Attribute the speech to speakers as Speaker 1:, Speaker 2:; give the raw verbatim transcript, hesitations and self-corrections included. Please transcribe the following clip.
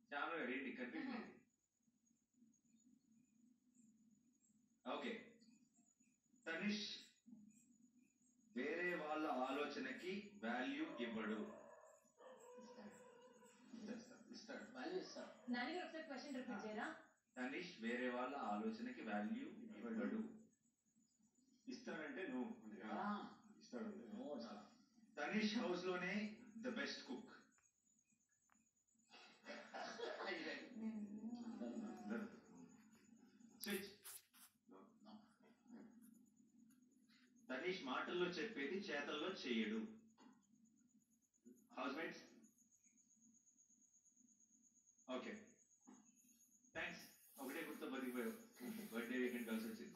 Speaker 1: చాలా ఏంటి confusion. Okay, Tanishq వేరే వాళ్ళ ఆలోచనకి వాల్యూ ఇవ్వడు. ఇస్తాడు, వాల్యూ ఇస్తాడు.
Speaker 2: నాని ఒకసారి క్వశ్చన్ రిపీట్ చేయరా?
Speaker 1: తనిష్ వేరే వాళ్ళ ఆలోచనకి వాల్యూ ఇవ్వడు.
Speaker 3: ఇస్తాడంటే నువ్వు ఇస్తాడు.
Speaker 1: తనిష్ హౌస్ లోనే the best cook. Switch. Tanish మాటల్లో చెప్పేది చేతల్లో చెయ్యడు. Housemates. Okay, thanks. ఒకటే గుర్తు బతికిపోయావు. బర్త్డే వీకెండ్ కలిసి వచ్చింది.